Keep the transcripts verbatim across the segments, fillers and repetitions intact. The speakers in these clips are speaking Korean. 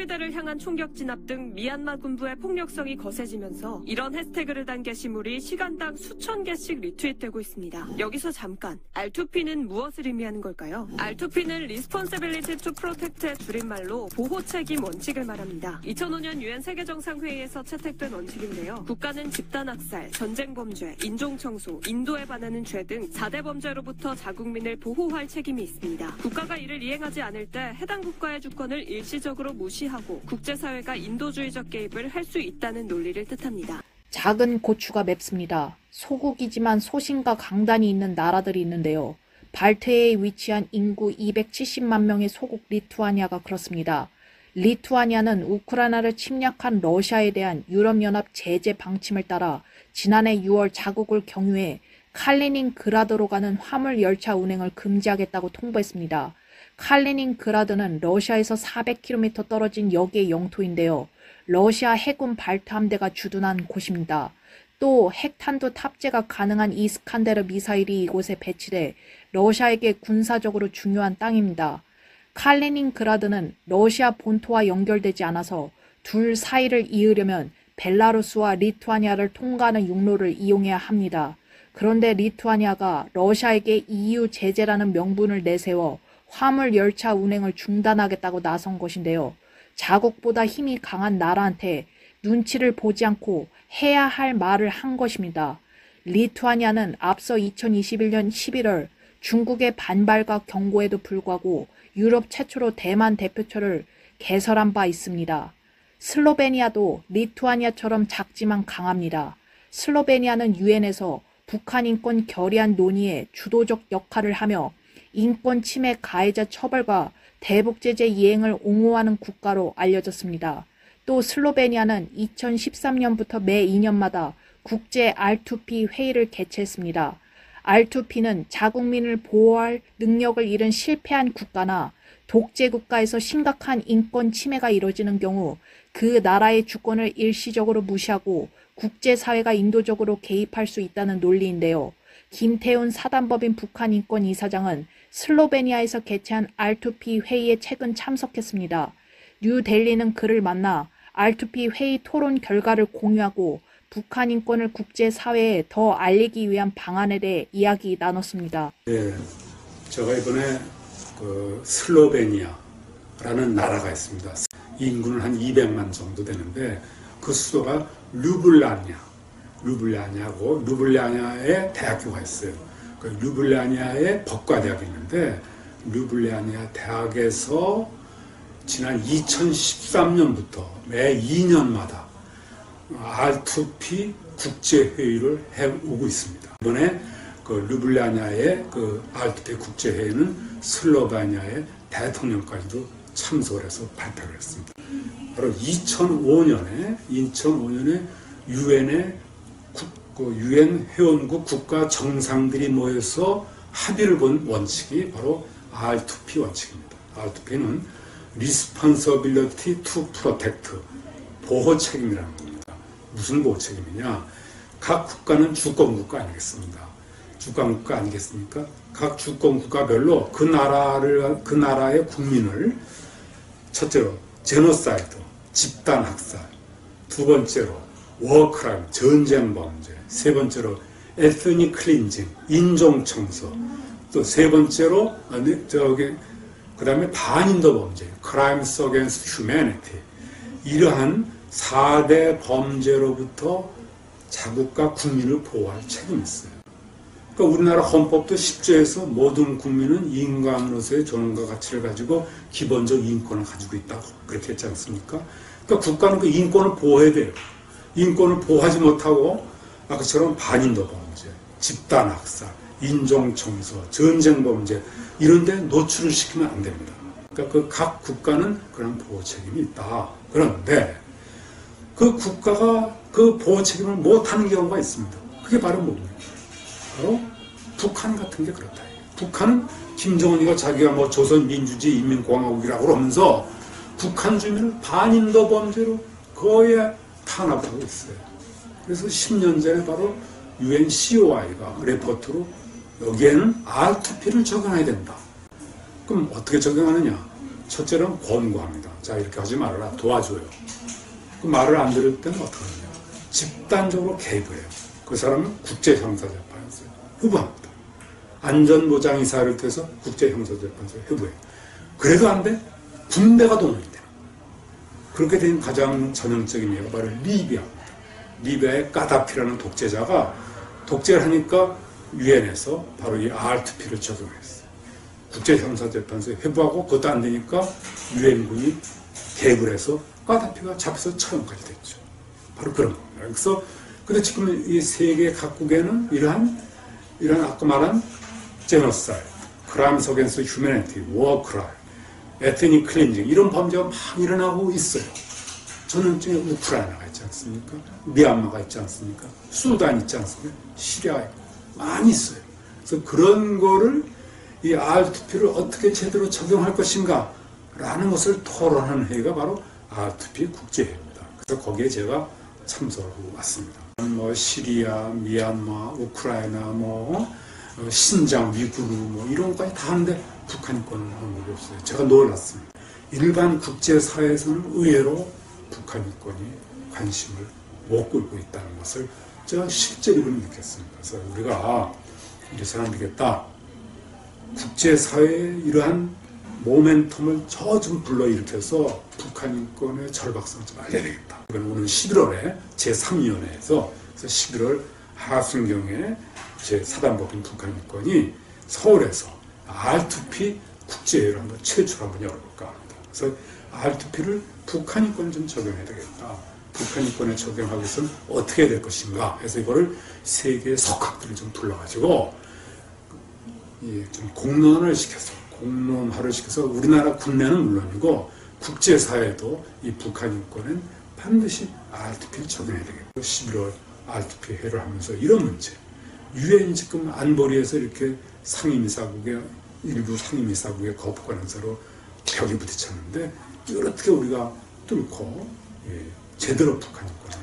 사리대를 향한 총격 진압 등 미얀마 군부의 폭력성이 거세지면서 이런 해시태그를 단 게시물이 시간당 수천 개씩 리트윗되고 있습니다. 여기서 잠깐, 알 투 피는 무엇을 의미하는 걸까요? 알 투 피는 Responsibility to Protect의 줄임말로 보호 책임 원칙을 말합니다. 이천오 년 유엔 세계정상회의에서 채택된 원칙인데요. 국가는 집단학살, 전쟁범죄, 인종청소, 인도에 반하는 죄 등 사 대 범죄로부터 자국민을 보호할 책임이 있습니다. 국가가 이를 이행하지 않을 때 해당 국가의 주권을 일시적으로 무시하고 국제사회가 인도주의적 개입을 할 수 있다는 논리를 뜻합니다. 작은 고추가 맵습니다. 소국이지만 소신과 강단이 있는 나라들이 있는데요. 발트해에 위치한 인구 이백칠십만 명의 소국 리투아니아가 그렇습니다. 리투아니아는 우크라이나를 침략한 러시아에 대한 유럽연합 제재 방침을 따라 지난해 유월 자국을 경유해 칼리닝그라드로 가는 화물 열차 운행을 금지하겠다고 통보했습니다. 칼리닝그라드는 러시아에서 사백 킬로미터 떨어진 역의 영토인데요. 러시아 해군 발트 함대가 주둔한 곳입니다. 또 핵탄두 탑재가 가능한 이스칸데르 미사일이 이곳에 배치돼 러시아에게 군사적으로 중요한 땅입니다. 칼리닝그라드는 러시아 본토와 연결되지 않아서 둘 사이를 이으려면 벨라루스와 리투아니아를 통과하는 육로를 이용해야 합니다. 그런데 리투아니아가 러시아에게 이유 제재라는 명분을 내세워 화물 열차 운행을 중단하겠다고 나선 것인데요. 자국보다 힘이 강한 나라한테 눈치를 보지 않고 해야 할 말을 한 것입니다. 리투아니아는 앞서 이천이십일 년 십일월 중국의 반발과 경고에도 불구하고 유럽 최초로 대만 대표처를 개설한 바 있습니다. 슬로베니아도 리투아니아처럼 작지만 강합니다. 슬로베니아는 유엔에서 북한 인권 결의안 논의에 주도적 역할을 하며 인권 침해 가해자 처벌과 대북 제재 이행을 옹호하는 국가로 알려졌습니다. 또 슬로베니아는 이천십삼 년부터 매 이 년마다 국제 알 투 피 회의를 개최했습니다. 알 투 피는 자국민을 보호할 능력을 잃은 실패한 국가나 독재 국가에서 심각한 인권 침해가 이뤄지는 경우 그 나라의 주권을 일시적으로 무시하고 국제사회가 인도적으로 개입할 수 있다는 논리인데요. 김태훈 사단법인 북한 인권 이사장은 슬로베니아에서 개최한 알 투 피 회의에 최근 참석했습니다. 뉴델리는 그를 만나 알 투 피 회의 토론 결과를 공유하고 북한 인권을 국제사회에 더 알리기 위한 방안에 대해 이야기 나눴습니다. 네, 제가 이번에 그 슬로베니아라는 나라가 있습니다. 인구는 한 이백만 정도 되는데 그 수도가 류블라냐, 류블라냐고 류블라냐에 대학교가 있어요. 그 류블라냐에 법과대학이 있는데 류블라냐 대학에서 지난 이천십삼 년부터 매 이 년마다 알 투 피 국제회의를 해오고 있습니다. 이번에 그 류블라냐의 그 알 투 피 국제회의는 슬로베니아의 대통령까지도 참석을 해서 발표를 했습니다. 바로 이천오 년에 이천오 년에 유엔의 그 유엔 회원국 국가 정상들이 모여서 합의를 본 원칙이 바로 알 투 피 원칙입니다. 알 투 피는 Responsibility to Protect, 보호 책임이라는 겁니다. 무슨 보호 책임이냐? 각 국가는 주권국가 아니겠습니까? 주권국가 아니겠습니까? 각 주권국가별로 그 나라를 그 나라의 국민을 첫째로 제노사이드, 집단 학살, 두 번째로 워크라임, 전쟁 범죄, 세 번째로 에스닉 클린징, 인종 청소, 또 세 번째로 저기 그 다음에 반인도 범죄, Crimes Against Humanity, 이러한 사 대 범죄로부터 자국과 국민을 보호할 책임이 있어요. 그러니까 우리나라 헌법도 십 조에서 모든 국민은 인간으로서의 존엄과 가치를 가지고 기본적 인권을 가지고 있다고 그렇게 했지 않습니까? 그러니까 국가는 그 인권을 보호해야 돼요. 인권을 보호하지 못하고 아까처럼 반인도 범죄, 집단 학살, 인종 청소, 전쟁 범죄 이런 데 노출을 시키면 안 됩니다. 그러니까 그 각 국가는 그런 보호 책임이 있다. 그런데 그 국가가 그 보호 책임을 못하는 경우가 있습니다. 그게 바로 뭡니까? 바로 북한 같은 게 그렇다. 북한은 김정은이가 자기가 뭐 조선민주주의 인민공화국이라고 그러면서 북한 주민을 반인도 범죄로 거의 탄압하고 있어요. 그래서 십 년 전에 바로 유엔 씨 오 아이가 레포트로 여기에는 알 투 피를 적용해야 된다. 그럼 어떻게 적용하느냐? 첫째는 권고합니다. 자, 이렇게 하지 말아라. 도와줘요. 그 말을 안 들을 때는 어떻게 하느냐. 집단적으로 개입을 해요. 그 사람은 국제형사재판소에 회부합니다. 안전보장이사를 통해서 국제형사재판소에 회부해요. 그래도 안 돼? 군대가 동원이 돼요. 그렇게 된 가장 전형적인 예가 바로 리비아입니다. 리비아의 까다피라는 독재자가 독재를 하니까 유엔에서 바로 이 알투피를 적용했어요. 국제형사재판소에 회부하고 그것도 안 되니까 유엔군이 개입을 해서 까다피가 잡혀서 처형까지 됐죠. 바로 그런 겁니다. 그래서 근데 지금 이 세계 각국에는 이러한 이런 아까 말한 제노사이드, 크라임스 어게인스트 휴머니티, 워 크라임, 에트닉 클렌징 이런 범죄가 막 일어나고 있어요. 전형적인 우크라이나가 있지 않습니까? 미얀마가 있지 않습니까? 수단 있지 않습니까? 시리아 있고 많이 있어요. 그래서 그런 거를 이 알투피를 어떻게 제대로 적용할 것인가 라는 것을 토론하는 회의가 바로 알투피 국제회의입니다. 그래서 거기에 제가 참석하고 왔습니다. 뭐 시리아, 미얀마, 우크라이나, 뭐 신장, 위구르 뭐 이런 것까지 다 하는데 북한 인권은 언급이 없어요. 제가 놀랐습니다. 일반 국제사회에서는 의외로 북한 인권이 관심을 못 끌고 있다는 것을 제가 실제로 느꼈습니다. 그래서 우리가 이래서는 안 되겠다. 국제사회의 이러한 모멘텀을 저 좀 불러일으켜서 북한 인권의 절박성을 좀 알려야 되겠다. 이건 오늘 십일월에 제삼 위원회에서 십일월 하순경에 제사단법인 북한 인권이 서울에서 알투피 국제회의를 한번 최초로 한번 열어볼까 합니다. 그래서 알투피를 북한 인권에 좀 적용해야 되겠다. 북한 인권에 적용하기 위해서는 어떻게 해야 될 것인가 해서 이거를 세계의 석학들을 좀 불러가지고 좀 공론을 시켜서 공론화를 시켜서 우리나라 국내는 물론이고 국제사회도 이 북한 인권은 반드시 알투피를 적용해야 되겠고 십일월 알투피 회의를 하면서 이런 문제 유엔이 지금 안보리에서 이렇게 상임이사국의 일부 상임이사국의 거부권 행사로 벽에 부딪혔는데 이걸 어떻게 우리가 뚫고 예, 제대로 북한 인권을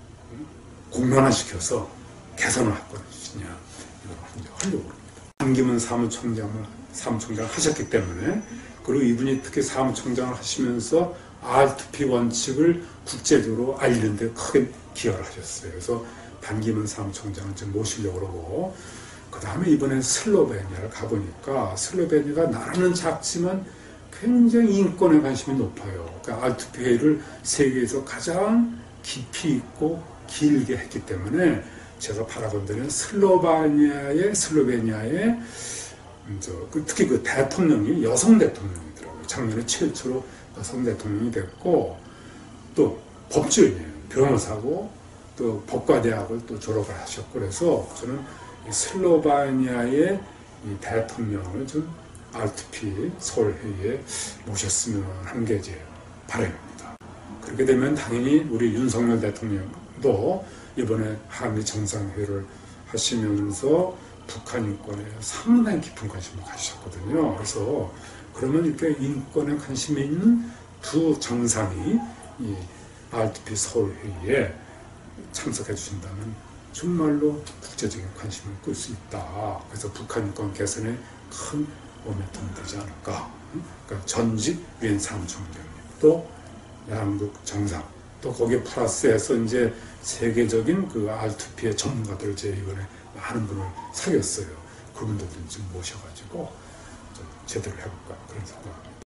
공론화시켜서 개선을 할 것이냐 이걸 하려고 합니다. 반기문 사무총장을 사무총장을 하셨기 때문에 그리고 이분이 특히 사무총장을 하시면서 알투피 원칙을 국제적으로 알리는 데 크게 기여를 하셨어요. 그래서 반기문 사무총장을 좀 모시려고 그러고 그 다음에 이번에 슬로베니아를 가보니까 슬로베니아가 나라는 작지만 굉장히 인권에 관심이 높아요. 그러니까 알투피 회의를 세계에서 가장 깊이 있고 길게 했기 때문에 제가 바라본 데는 슬로바니아의 슬로베니아의 저, 특히 그 대통령이 여성 대통령이더라고요. 작년에 최초로 여성 대통령이 됐고 또 법조인이에요. 변호사고 또 법과대학을 또 졸업을 하셨고 그래서 저는 이 슬로바니아의 이 대통령을 좀 알투피 서울회의에 모셨으면 하는 게 제 바람입니다. 그렇게 되면 당연히 우리 윤석열 대통령도 이번에 한미 정상회의를 하시면서 북한 인권에 상당히 깊은 관심을 가지셨거든요. 그래서 그러면 이렇게 인권에 관심이 있는 두 정상이 이 알투피 서울회의에 참석해 주신다면 정말로 국제적인 관심을 끌 수 있다. 그래서 북한 인권 개선에 큰 모멘텀이 되지 않을까. 그러니까 전직 유엔 사무총장 또 양국 정상 또 거기에 플러스해서 이제 세계적인 그 알투피의 전문가들 제 이번에 많은 분을 사귀었어요. 그분들도 좀 모셔가지고 좀 제대로 해볼까 그런 생각.